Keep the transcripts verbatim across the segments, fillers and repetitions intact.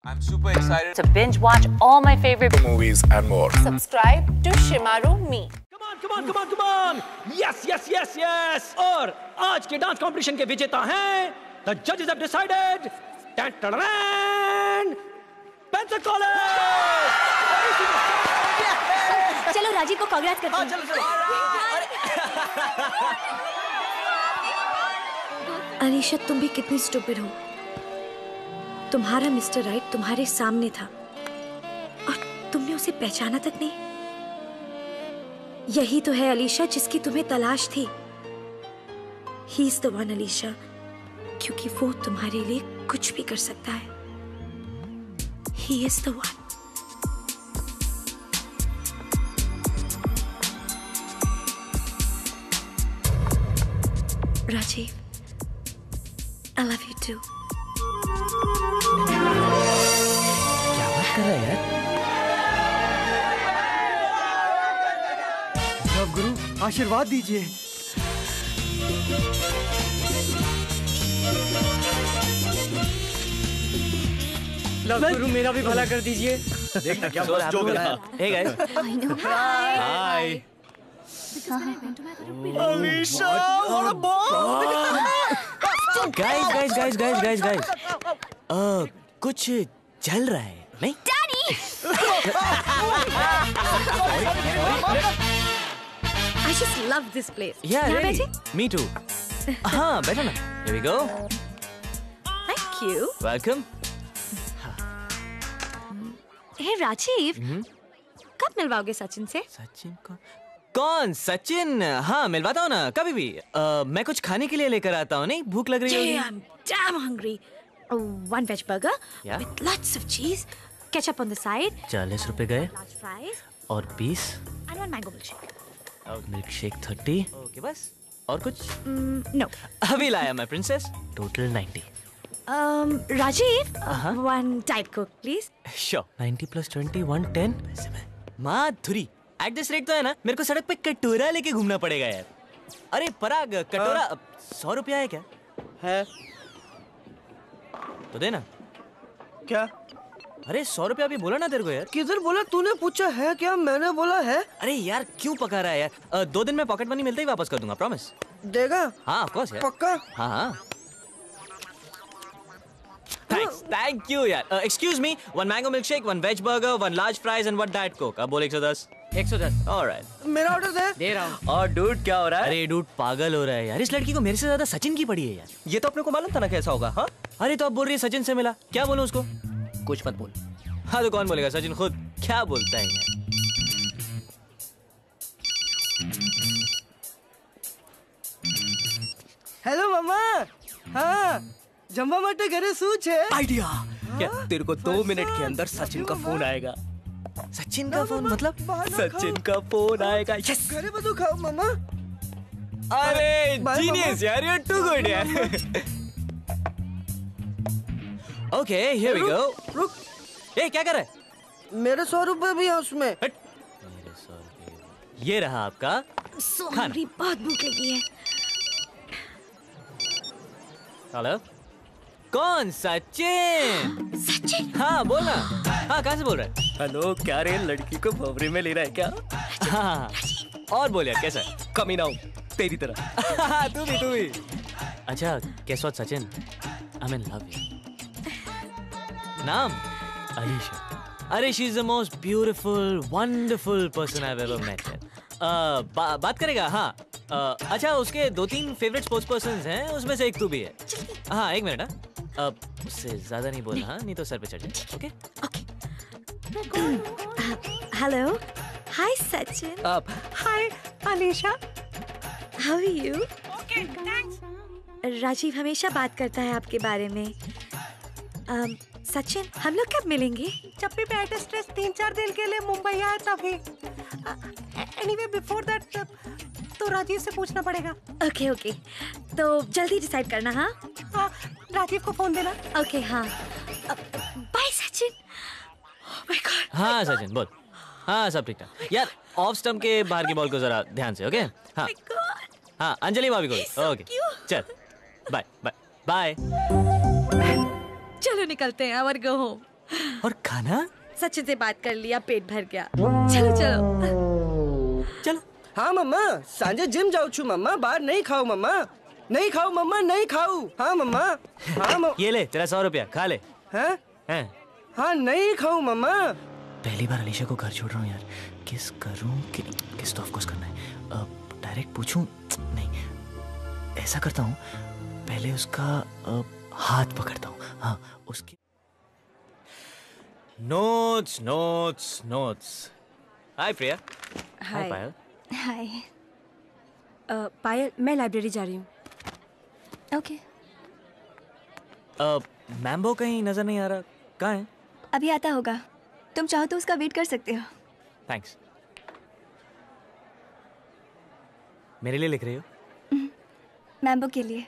I'm super excited to binge watch all my favorite movies and more. Subscribe to Shimaru Me. Come on, come on, come on, come on! Yes, yes, yes, yes! और आज के dance competition के विजेता हैं The judges have decided. Pencil College! चलो राजीव को कांग्रेस करते हैं। चलो चलो। अलीशा तुम भी कितनी स्टूपिड हो। तुम्हारा मिस्टर राइट तुम्हारे सामने था और तुमने उसे पहचाना तक नहीं। यही तो है अलीशा जिसकी तुम्हें तलाश थी। He is the one Alisha, क्योंकि वो तुम्हारे लिए कुछ भी कर सकता है। He is the one. Rajiv, I love you too. क्या बात कर रहा है यार? जब गुरु आशीर्वाद दीजिए। लव गुरु मेरा भी भला कर दीजिए। देखना क्या मस्त जोक है। Hey guys. Hi. Alisha, what a bomb! Guys, guys, guys, guys, guys, guys. Uh, कुछ चल रहा है, नहीं? Daddy! I just love this place. Yeah, यहाँ really. बैठे? Me too. हाँ, बैठो ना. Here we go. Thank you. Welcome. Hey Rajiv, कब मिलवाओगे सचिन से? सचिन कौन? कौन? सचिन? हाँ, मिलवाता हूँ ना, कभी भी। uh, मैं कुछ खाने के लिए लेकर आता हूँ, नहीं? भूख लग रही है। I'm damn hungry. Uh, one veg burger yeah? with lots of cheese, ketchup on the side. चालीस रुपए गए। Large fries. और बीस। And one mango milkshake. Milk shake thirty. Okay बस। और कुछ? Mm, no. अभी लाया मैं princess. Total ninety. Um, Rajiv, Uh-huh. one Diet Coke, please. Sure. Ninety plus twenty, one ten. Madhuri, at this rate तो है ना, मेरे को सड़क पे कटोरा लेके घूमना पड़ेगा यार। अरे पराग, कटोरा सौ रुपया है क्या? है। तो देना। क्या? अरे सौ रुपया अभी बोला ना तेरे को यार। किधर बोला? तूने पूछा है क्या? मैंने बोला है। अरे यार क्यों पका रहा है यार? uh, दो दिन में पॉकेट मनी मिलते ही वापस कर दूंगा, प्रॉमिस। देगा? हाँ ऑफ कोर्स यार। पक्का? हाँ हाँ। Thanks, thank you यार। Excuse me, one mango milkshake, one veg burger, one large fries and one diet coke। अब बोल एक सौ दस। एक सौ दस। All right। मेरा ऑर्डर दे। दे रहा हूँ। और डूड क्या हो रहा है? अरे डूड पागल हो रहा है यार, इस लड़की को मेरे से ज्यादा सचिन की पड़ी है यार। ये तो अपने को मालूम था ना कैसा होगा। हाँ अरे तो अब बोल रही है सचिन से मिला, क्या बोलूं उसको? कुछ मत बोल। हाँ तो कौन बोलेगा? सचिन खुद क्या बोलता है यार। हेलो मामा। हाँ, जम्बा मटे घरे सूच है। आइडिया क्या? तेरे को दो मिनट के अंदर सचिन का फोन आएगा। सचिन का फोन मतलब? सचिन का फोन आएगा। यस। घरे बदू खाओ मामा। अरे जीनियस यार, यू आर टू गुड यार। Okay here we go. रुक। ए क्या कर रहा है? मेरे सौ रुपए भी है उसमें। मेरे सौ रुपए। ये रहा आपका So खाना। hungry, बहुत भूख लगी है। हेलो कौन? सचिन। सचिन? हाँ बोल ना। हाँ कहाँ से बोल रहा है? हेलो, क्या रे लड़की को भवरे में ले रहा है क्या? हाँ और बोल यार कैसा है? कमीना हूँ तेरी तरह। हाँ तू भी तू भी। अच्छा guess what Sachin? I'm in love with you। नाम? अलीशा। अरे she is the most beautiful, wonderful person I've ever met. uh, बा, बात करेगा? हाँ uh, अच्छा उसके दो तीन फेवरेट स्पोर्ट्स पर्सन्स हैं, उसमें से एक तू भी है। हाँ एक मिनट। हाँ uh, उससे ज्यादा नहीं बोलना, हाँ नहीं तो सर पे चढ़ जाए। Okay Okay. Hello. Hi Sachin. आप Hi Alisha. How are you? Okay, thanks. Rajiv हमेशा बात करता है आपके बारे में। um, सचिन हम लोग कब मिलेंगे? जब भी बैड स्ट्रेस तीन चार दिन के लिए मुंबई आए तभी। एनीवे बिफोर दैट तो राजीव से पूछना पड़ेगा। ओके ओके तो जल्दी डिसाइड करना। हाँ हाँ राजीव को फोन देना। ओके हाँ bye Sachin. Oh my God. हाँ सचिन बोल। हाँ सब ठीक ठाक यार। ऑफ स्टंप के बाहर की बॉल को जरा ध्यान से। ओके हाँ हाँ अंजलि भाभी को। ओके चल बाय बाय बाय। चलो निकलते हैं। Our go home. और खाना? सचिन से बात कर लिया, पेट भर गया। चलो चलो चलो। हाँ मम्मा, सांजे जिम जाऊ छु मम्मा, बाहर नहीं खाऊ मम्मा, नहीं खाऊ मम्मा, नहीं खाऊ। हाँ मम्मा, हाँ मम्मा। ये ले तेरा सौ रुपया, खा ले। हैं? हैं? हाँ नहीं खाऊ मम्मा। पहली बार अलीशा को घर छोड़ रहा हूँ यार, किस करूँ कि किस तो ऑफ कोर्स करना है। अब डायरेक्ट पूछूं? नहीं, ऐसा करता हूँ, पहले उसका आ, हाथ पकड़ता हूँ। हाँ, उसकी notes notes notes. Hi Priya. Hi Payal. Hi. Payal, मैं लाइब्रेरी जा रही हूँ। ओके। मैम्बो कहीं नजर नहीं आ रहा, कहाँ है? अभी आता होगा, तुम चाहो तो उसका वेट कर सकते हो। थैंक्स। मेरे लिए लिख रही हो? मैम्बो के लिए।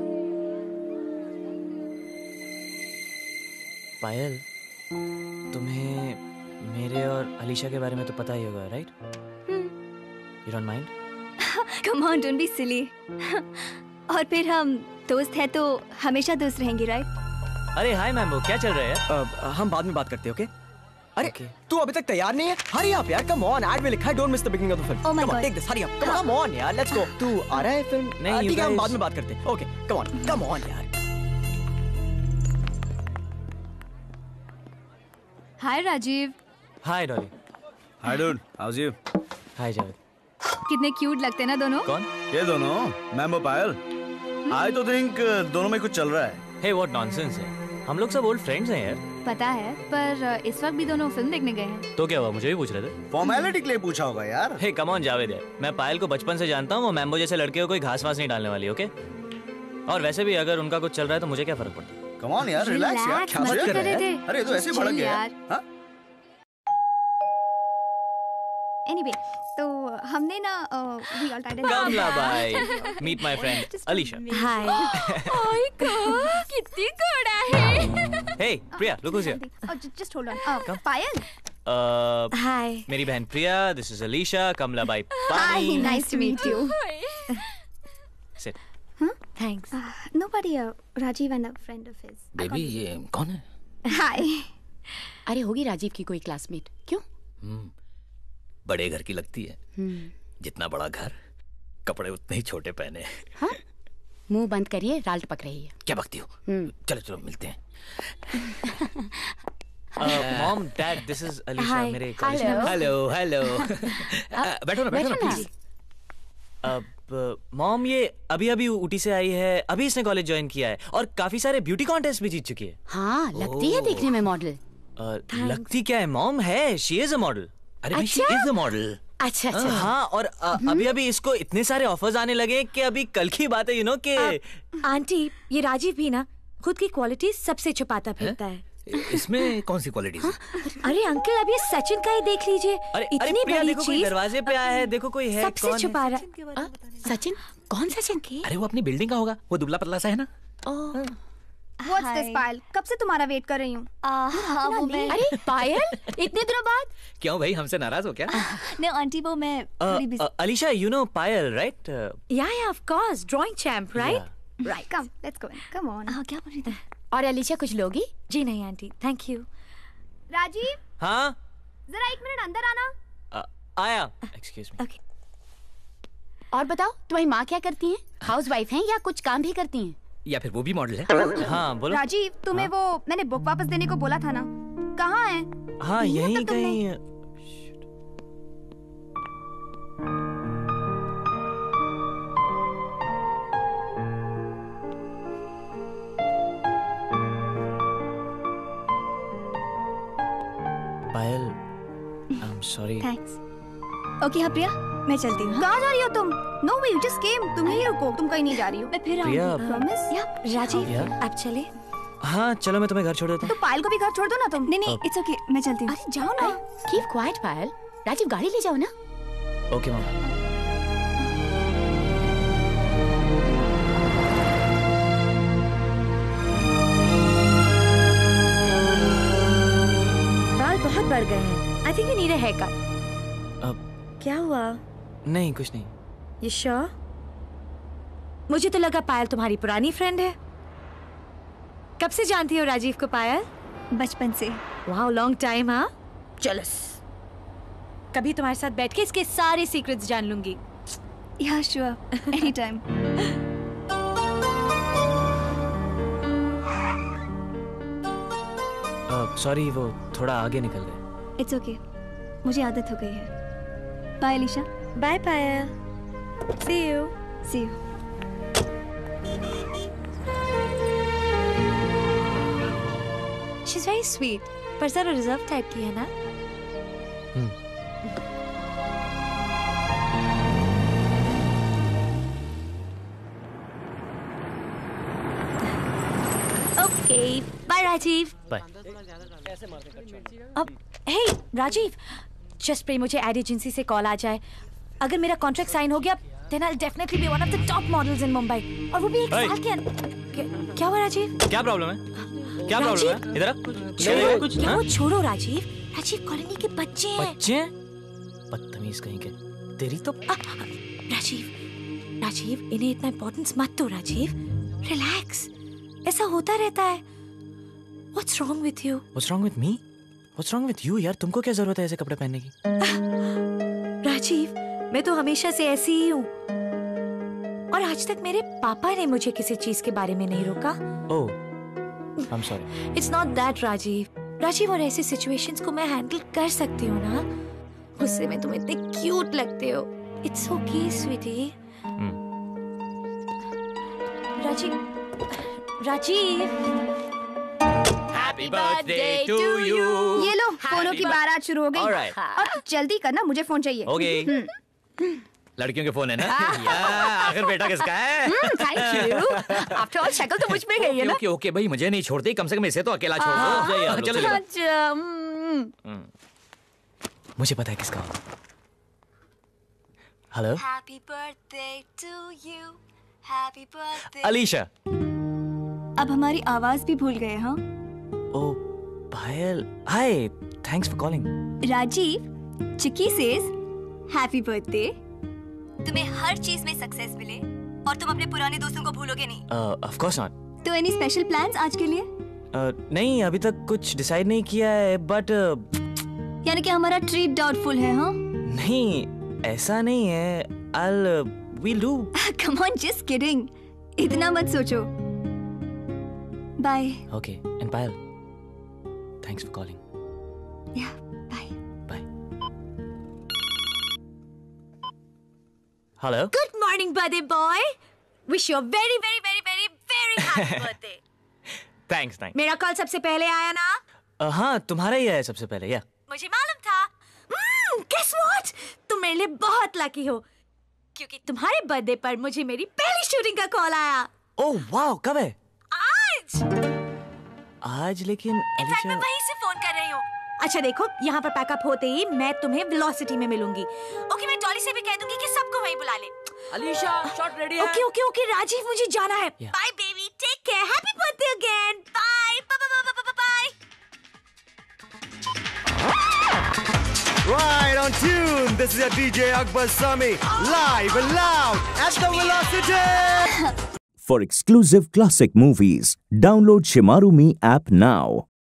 पायल, तुम्हें मेरे और अलीशा के बारे में तो पता ही होगा, right? You don't mind? Come on, don't be silly. और फिर हम दोस्त हैं तो हमेशा दोस्त रहेंगे, राइट? अरे हाय मैम्बो, क्या चल रहा है यार? uh, हम बाद में बात करते हैं, ओके? अरे Okay. तू अभी तक तैयार नहीं है? हरी अप यार, कम ऑन, ऐड में लिखा है don't miss the beginning of the film. Oh my come on, God. Take this, hurry up, come on यार, लेट्स गो। तू आ रहा है फिल्म? नहीं, uh, you ठीक है, हम guys- बाद में बात करते हैं। Okay, come on, come on यार। Hi Rajiv. Hi Dolly. Hi dude, how's you? Hi Javed. कितने क्यूट लगते हैं ना दोनों। कौन? ये दोनों, मैम्बो पायल। आई तो थिंक दोनों में कुछ चल रहा है। हे व्हाट नॉनसेंस है, हम लोग सब ओल्ड फ्रेंड्स हैं यार। पता है, पर इस वक्त भी दोनों फिल्म देखने गए हैं। तो क्या हुआ, मुझे भी पूछ रहे थे? फॉर्मेलिटी के लिए पूछा होगा यार। हे कम ऑन जावेद यार, मैं पायल को बचपन से जानता हूँ, वो मैम्बो जैसे लड़के को कोई घास वास नहीं डालने वाली, ओके? और वैसे भी अगर उनका कुछ चल रहा है तो मुझे क्या फर्क पड़ता है? कम ऑन यार, रिलैक्स यार, क्या मस्ती बात कर कर रहे रहे हैं? थे। अरे ये तो ऐसे ही भड़क Chill गया यार। हाँ? एनीवे, तो हमने ना वी ऑल टाइड कमला भाई, meet my friend Alisha. Hi. ओए गॉड, कितनी गोरा है। Hey Priya, look who's here. Just hold on. Payal. Hi. मेरी बहन प्रिया, दिस इज अलीशा, कमला बाई हाय, पानी। Nice to meet you. Sit. Thanks. Nobody, Rajiv and a friend of his. Baby ये कौन है? हाय। अरे होगी राजीव की कोई क्लासमेट। क्यों? बड़े घर की लगती है। जितना बड़ा घर, कपड़े उतने ही छोटे पहने। हाँ? मुंह बंद करिए, राल टपक रही है। क्या बकती हो? चलो चलो मिलते हैं। Mom dad, this is Alisha, Hi. मेरे Hello. Hello hello. बैठो ना बैठो ना प्लीज। अब मॉम ये अभी अभी ऊटी से आई है, अभी इसने कॉलेज ज्वाइन किया है और काफी सारे ब्यूटी कॉन्टेस्ट भी जीत चुकी है। हाँ, लगती है देखने में मॉडल। अ, लगती क्या है मॉम, है, शी इज अ मॉडल। अरे भाई शी इज अ मॉडल। अच्छा अच्छा। हाँ, और अ, अभी अभी इसको इतने सारे ऑफर्स आने लगे कि अभी कल की बात है, यू नो कि आंटी, ये राजीव भी ना खुद की क्वालिटी सबसे छुपाता फिरता है। इसमें कौन सी क्वालिटीज है? अरे अंकल, अब ये सचिन का ही देख लीजिए। अरे अरे इतनी प्रिया, बड़ी देखो कोई चीज दरवाजे पे आया है, देखो कोई है, सबसे कौन है? छुपा रहा। सचिन? कौन सचिन? अरे वो अपनी बिल्डिंग का होगा, वो दुबला पतला सा है ना। What's this Payal? कब से तुम्हारा वेट कर रही हूँ। हाँ वो मैं। अरे पायल, इतने दिनों बाद? क्यों भाई, हमसे नाराज हो क्या? नहीं आंटी, वो मैं थोड़ी busy. Alisha, you know Payal right? Yeah yeah of course, drawing champ, right? Right, come let's go. Come on. हाँ, क्या बोल रही थी? और अलीशा कुछ लोगी? जी नहीं आंटी, थैंक यू। राजीव, हाँ जरा एक मिनट अंदर आना। अ, आया, एक्सक्यूज मी। ओके। और बताओ, तुम्हारी माँ क्या करती हैं? हाउस वाइफ हैं या कुछ काम भी करती हैं? या फिर वो भी मॉडल है? हाँ बोलो। राजीव, तुम्हें वो मैंने बुक वापस देने को बोला था ना, कहाँ है? हाँ नहीं है यहीं तब तुमने। कहीं। Payal, I am sorry. Thanks. Okay हाँ प्रिया, मैं चलती हूँ। हाँ? कहाँ जा रही हो तुम? No way, you just came. तुम यहीं रुको, तुम कहीं नहीं जा रही हो। मैं फिर प्रिया, आऊंगी। प्रॉमिस? या राजीव, या? आप चले। हाँ चलो, मैं तुम्हें घर छोड़ देता तो पायल को भी घर छोड़ दो ना तुम। नहीं नहीं, इट्स ओके, मैं चलती हूँ। अरे जाओ ना। कीप क्वाइट पायल। राजीव गाड़ी ले जाओ ना। हूँ। Okay mom. बाल बहुत बढ़ गए हैं। I think you need a hair cut. अब क्या हुआ? नहीं, कुछ नहीं। ये श्योर? मुझे तो लगा पायल तुम्हारी पुरानी फ्रेंड है। कब से जानती हो राजीव को पायल? बचपन से। Wow, long time. हाँ, जेलस। कभी तुम्हारे साथ बैठ के इसके सारे सीक्रेट्स जान लूंगी। या श्योर, एनी टाइम। सॉरी, वो थोड़ा आगे निकल गए। इट्स ओके, मुझे आदत हो गई है। Bye Alisha. Bye Payal. See you. See you. She is very sweet, पर जरा रिजर्व टाइप की है ना? Okay, bye Rajiv. बाय। अब हे राजीव, जस्ट प्रे मुझे एड एजेंसी से कॉल आ जाए। अगर मेरा कॉन्ट्रैक्ट साइन हो गया, then I'll definitely be one of the top models in Mumbai. और वो भी एक साल के अंदर। क्या हुआ राजीव? क्या प्रॉब्लम है? क्या प्रॉब्लम है? इधर आ। छोड़ो, कुछ क्या वो छोड़ो राजीव। राजीव, कॉलोनी के बच्चे हैं। बच्चे? बदतमीज कहीं के। तेरी तो आ, राजीव, राजीव, इन्हें इतना इम्पोर्टेंस मत दो राजीव। रिलैक्स, ऐसा होता रहता है। What's wrong with you? What's wrong with me? What's wrong with you यार? तुमको क्या जरूरत है ऐसे कपड़े पहनने की? राजीव, मैं तो हमेशा से ऐसी ही हूँ, और आज तक मेरे पापा ने मुझे किसी चीज के बारे में नहीं रोका। Oh, I'm sorry. It's not that Rajiv. Rajiv, और ऐसी सिचुएशंस को मैं हैंडल कर सकती हूँ ना। गुस्से में तुम इतने क्यूट लगते हो। It's okay, sweetie. Hmm. Rajiv, Rajiv. Happy birthday to you. ये लो, फोनों की बारात शुरू हो गई। Alright. और जल्दी करना, मुझे फोन चाहिए। Okay. लड़कियों के फोन है ना? आखिर बेटा किसका है? Thank you. आफ्टर ऑल शक्ल तो मुझ पे गई है ना। ओके ओके भाई, मुझे नहीं छोड़ती, कम से कम इसे तो अकेला छोड़ दो। चलो चलो। मुझे पता है किसका। Hello. Happy birthday to you, happy birthday. Alisha. अब हमारी आवाज भी भूल गए हाँ? Oh Payal, hi, thanks for calling. Rajiv, Chikki says happy birthday. तुम्हें हर चीज में सक्सेस मिले और तुम अपने पुराने दोस्तों को भूलोगे नहीं। Of course not. तो एनी स्पेशल प्लान्स आज के लिए? uh, नहीं, अभी तक कुछ डिसाइड नहीं किया है, बट uh, यानी कि हमारा ट्रीट डाउटफुल है हाँ? नहीं, ऐसा नहीं है। I'll we'll do. Come on, just kidding. इतना मत सोचो। Bye. Okay, and Payal, thanks for calling. Yeah, bye. Bye. Hello. Good morning, birthday boy. Wish you a very, very, very, very, very happy birthday. Thanks, thanks. मेरा call सबसे पहले आया ना? uh, हाँ, तुम्हारा ही है सबसे पहले, या? मुझे मालूम था। hmm, guess what? तुम मेरे लिए बहुत लकी हो, क्योंकि तुम्हारे बर्थडे पर मुझे मेरी पहली शूटिंग का कॉल आया। ओह वाओ, कब है? आज। आज? लेकिन इनफैक्ट मैं वहीं से फोन कर रही हूँ। अच्छा देखो, यहाँ पर पैकअप होते ही मैं तुम्हें वेलोसिटी में मिलूंगी। ओके, मैं डॉली से भी कह दूंगी कि सबको वहीं बुला ले। अलीशा, शॉट रेडी है। ओके ओके ओके राजीव, मुझे जाना है। Bye baby, take care, happy birthday again. Bye bye bye. Right on tune. This is your D J Akbar Sami, live and loud at the Velocity. For exclusive classic movies, download Shimaru Me app now.